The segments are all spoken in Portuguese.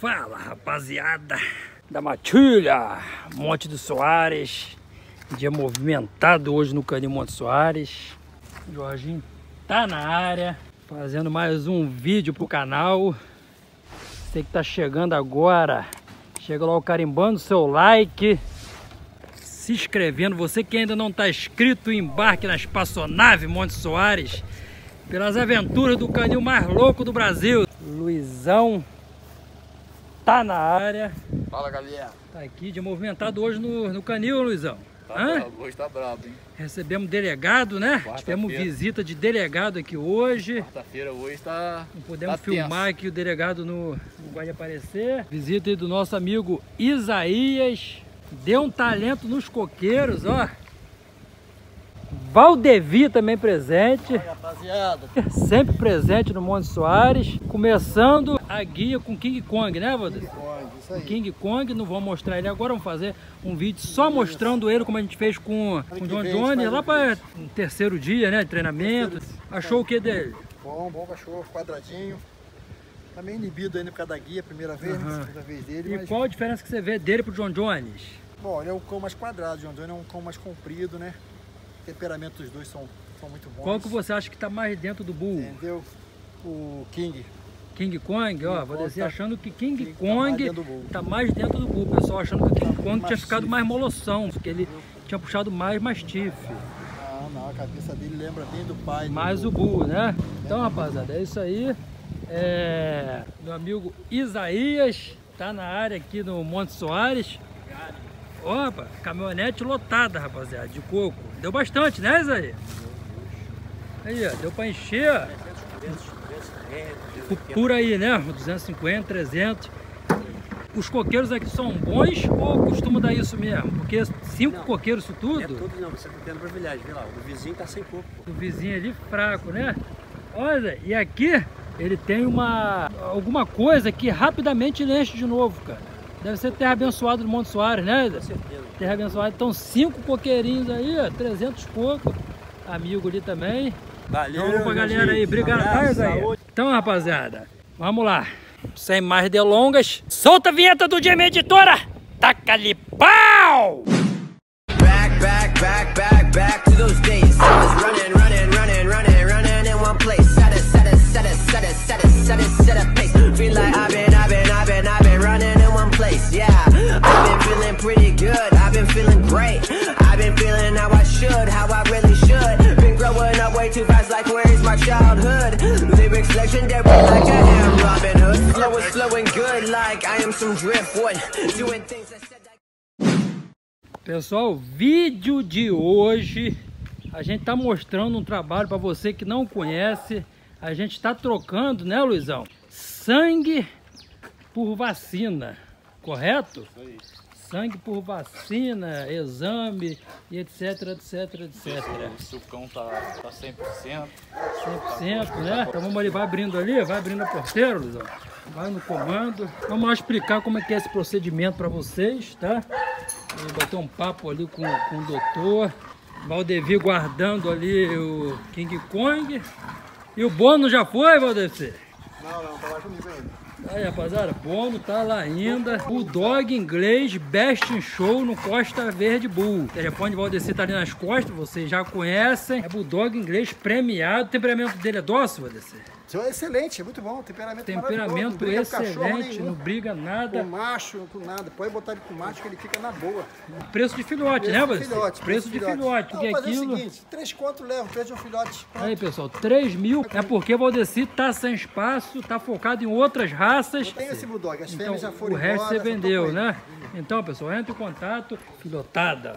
Fala, rapaziada da Matilha, Monte dos Soares. Dia movimentado hoje no Canil Monte Soares. O Jorginho tá na área, fazendo mais um vídeo pro canal. Você que tá chegando agora, chega lá carimbando o seu like, se inscrevendo. Você que ainda não tá inscrito, embarque na espaçonave Monte Soares pelas aventuras do canil mais louco do Brasil. Luizão tá na área. Fala, galera. Tá aqui de movimentado hoje no canil, Luizão. Tá brabo, hoje tá brabo, hein? Recebemos delegado, né? Tivemos visita de delegado aqui hoje. Quarta-feira hoje tá... Não podemos tá filmar aqui o delegado não vai aparecer. Visita aí do nosso amigo Isaías. Deu um talento nos coqueiros, ó. Valdevi também presente. Oi, rapaziada. Sempre presente no Monte Soares. Começando a guia com King Kong, né, Valdevi? Isso aí. King Kong, não vamos mostrar ele agora, vamos fazer um vídeo só mostrando ele, como a gente fez com o John Jones, lá para o terceiro dia, né, de treinamento. Achou o que dele? Bom cachorro, quadradinho. Tá meio inibido ainda por causa da guia, primeira vez, segunda vez dele. E mas... qual a diferença que você vê dele pro John Jones? Bom, ele é um cão mais quadrado, John Jones é um cão mais comprido, né? O temperamento dos dois são muito bons. Qual que você acha que tá mais dentro do Bull? Entendeu? O King Kong, ó, vou descer achando que King Kong tá mais tá mais dentro dentro do do Bull. O pessoal achando que o King Kong tinha mastife. ficado mais moloção, porque ele tinha puxado mais mastife. Não, a cabeça dele lembra bem do pai. Mais o Bull, né? Então, rapaziada, é isso aí. Meu amigo Isaías tá na área aqui no Monte Soares. Opa, caminhonete lotada, rapaziada, de coco. Deu bastante, né, Isaías? Aí, ó, deu pra encher, ó. Por aí, né? 250, 300. Os coqueiros aqui são bons ou costuma dar isso mesmo? Porque 5 coqueiros isso tudo? É tudo não, você tá tendo privilégio, vê lá, o vizinho tá sem coco. O vizinho ali fraco, né? Olha, e aqui ele tem alguma coisa que rapidamente ele enche de novo, cara. Deve ser terra abençoada do Monte Soares, né? Com certeza. Terra abençoada. Então 5 coqueirinhos aí, ó, 300 coco. Amigo ali também. Valeu, Então, pra galera aí, obrigado, abraço, aí. saúde. Então, rapaziada, vamos lá. Sem mais delongas, solta a vinheta do GM Editora. Taca-lhe pau! Back to those days. I was running in one place. Set a pace. Feel like I've been running in one place. Yeah, I've been feeling pretty good. I've been feeling great. I've been feeling how I should, how I really should. Been growing up way too fast, like where is my childhood? Lyrics legendary, like I am Robin Hood. Flow is flowing good, like I am some driftwood. Doing things I said. Pessoal, vídeo de hoje a gente tá mostrando um trabalho para você que não conhece. A gente tá trocando, né, Luizão? Sangue por vacina, correto? Isso aí. Sangue por vacina, exame e etc. O sucão tá 100%. 100%, né? Então vamos ali, vai abrindo a porteira, Luizão. Vai no comando. Vamos lá explicar como é que é esse procedimento para vocês, tá? Vou bater um papo ali com o doutor. Valdevi guardando ali o King Kong. E o Bono já foi, Valdevi? Não, tá lá comigo ainda. Aí, rapaziada, Bono tá lá ainda. Bulldog inglês, Best in Show no Costa Verde Bull. O telefone de Valdeci tá ali nas costas, vocês já conhecem. É Bulldog inglês premiado. O temperamento dele é dócil, Valdeci? É excelente, é muito bom. Temperamento Excelente, não briga nada. Com macho, com nada. Pode botar ele com macho que ele fica na boa. Preço de filhote, né, Valdeci? Preço de filhote. Porque Vamos fazer aquilo... o seguinte, 3 conto leva, preço de um filhote. Pronto. Aí, pessoal, 3 mil é porque o Valdeci tá sem espaço, tá focado em outras raças. Eu tenho esse Bulldog, as Então, fêmeas já foram o resto embora, você vendeu, né? Então, pessoal, entre em contato. Filhotada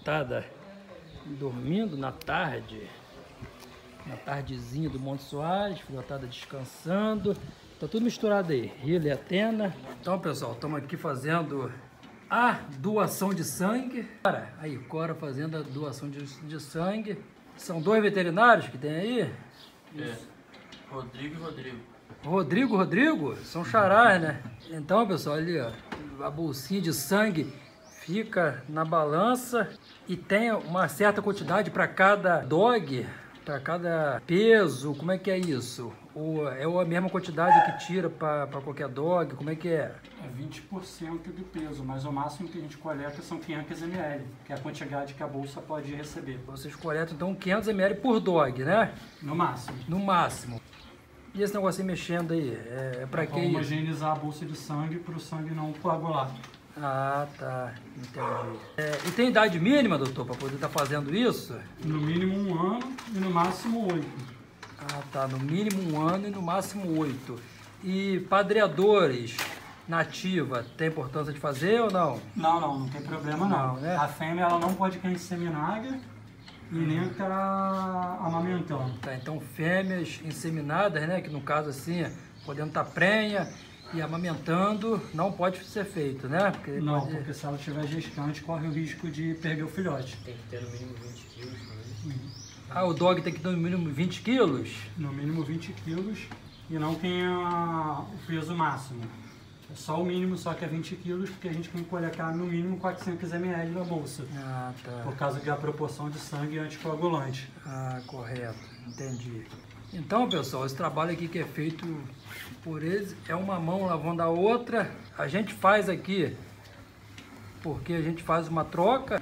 dormindo na tarde. Na tardezinha do Monte Soares, filhotada descansando. Tá tudo misturado aí, Hila e Atena. Então, pessoal, estamos aqui fazendo a doação de sangue. Cara, aí, Cora fazendo a doação de sangue. São 2 veterinários que tem aí? É, Rodrigo e Rodrigo. Rodrigo? São charás, né? Então, pessoal, ali, ó, a bolsinha de sangue fica na balança e tem uma certa quantidade para cada dog. Para cada peso, como é que é isso? Ou é a mesma quantidade que tira para qualquer dog? Como é que é? É 20% do peso, mas o máximo que a gente coleta são 500 ml, que é a quantidade que a bolsa pode receber. Vocês coletam então 500 ml por dog, né? No máximo. No máximo. E esse negocinho mexendo aí, é para que isso? Homogeneizar a bolsa de sangue para o sangue não coagular. Ah, tá. Entendi. E tem idade mínima, doutor, para poder estar fazendo isso? No mínimo 1 ano e no máximo 8. Ah, tá. No mínimo 1 ano e no máximo 8. E padreadores nativa, tem importância de fazer ou não? Não tem problema não. Não, né? A fêmea ela não pode ficar inseminada e nem estar amamentando. Tá, então fêmeas inseminadas, né, que no caso assim, podendo estar prenha e amamentando, não pode ser feito, né? Porque se ela estiver gestante, corre o risco de perder o filhote. Tem que ter no mínimo 20 quilos também. Ah, o dog tem que ter no mínimo 20 quilos? No mínimo 20 quilos e não tem o peso máximo. É só o mínimo, só que é 20 quilos, porque a gente tem que coletar no mínimo 400 ml na bolsa. Ah, tá. Por causa da proporção de sangue anticoagulante. Ah, correto. Entendi. Então, pessoal, esse trabalho aqui que é feito por eles é uma mão lavando a outra. A gente faz aqui porque a gente faz uma troca,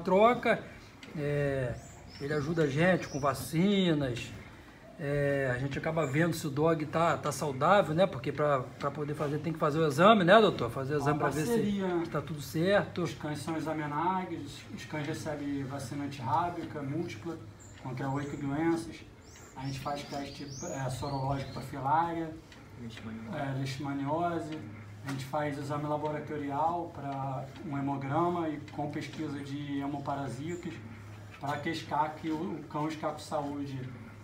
ele ajuda a gente com vacinas. A gente acaba vendo se o dog tá saudável, né? Porque para poder fazer tem que fazer o exame, né, doutor? Fazer o exame para ver se está tudo certo. Os cães são examinados, os cães recebem vacina antirrábica múltipla contra 8 doenças. A gente faz teste sorológico para filária, leishmaniose. A gente faz exame laboratorial para um hemograma e com pesquisa de hemoparasitas para atestar que o cão está com saúde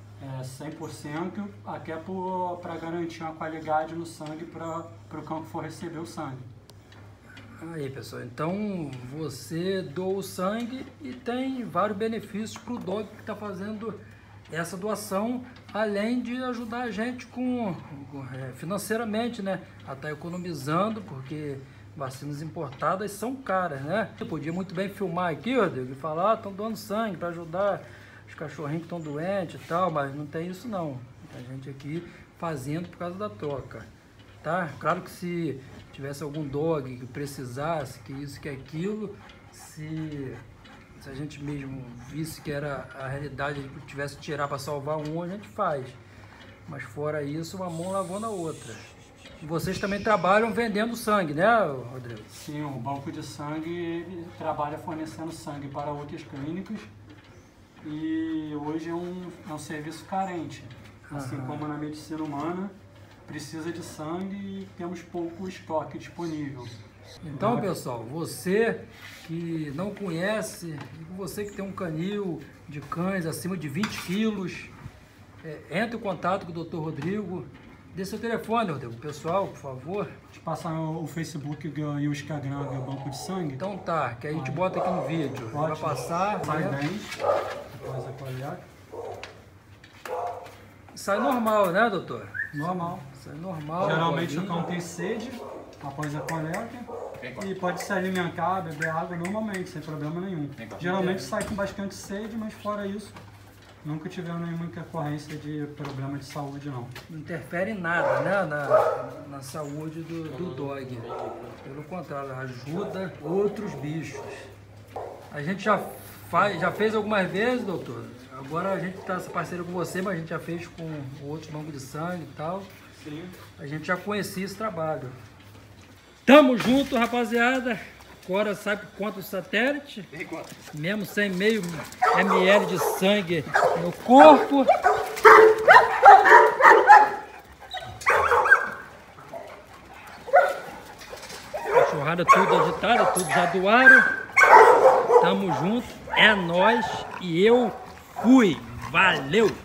100%, até para garantir uma qualidade no sangue para o cão que for receber o sangue. Aí, pessoal, então você doa o sangue e tem vários benefícios para o dog que está fazendo essa doação, além de ajudar a gente financeiramente, né? A estar economizando, porque vacinas importadas são caras, né? Eu podia muito bem filmar aqui, Rodrigo, e falar, estão doando sangue para ajudar os cachorrinhos que estão doentes e tal, mas não tem isso não. A gente aqui fazendo por causa da troca, tá? Claro que se tivesse algum dog que precisasse, que isso, que aquilo, se a gente mesmo visse que era a realidade, que tivesse que tirar para salvar um, a gente faz. Mas fora isso, uma mão lavando a outra. E vocês também trabalham vendendo sangue, né, Rodrigo? Sim, o banco de sangue ele trabalha fornecendo sangue para outras clínicas e hoje é um serviço carente. Assim como na medicina humana, precisa de sangue e temos pouco estoque disponível. Então, pessoal, você que não conhece, você que tem um canil de cães acima de 20 quilos, entre em contato com o Dr. Rodrigo. Dê seu telefone, Rodrigo, pessoal, por favor. Te passar o Facebook e o Instagram do Banco de Sangue. Então tá, que a gente bota aqui no vídeo. Vai passar. Sai né? bem. Depois a qualidade. Sai normal, né, doutor? Normal. Sai normal. Geralmente o cão tem sede após a coleta e pode se alimentar, beber água normalmente, sem problema nenhum. Geralmente sai com bastante sede, mas fora isso, nunca tivemos nenhuma intercorrência de problema de saúde, não. Não interfere em nada, né, na saúde do dog. Pelo contrário, ajuda outros bichos. A gente já fez algumas vezes, doutor. Agora a gente está parceiro com você, mas a gente já fez com outros bancos de sangue e tal. Sim. A gente já conhecia esse trabalho. Tamo junto, rapaziada. Agora sai por conta do satélite. Mesmo sem meio ml de sangue no corpo. Cachorrada tudo agitada, tudo já doaram. Tamo junto, é nóis e eu fui. Valeu!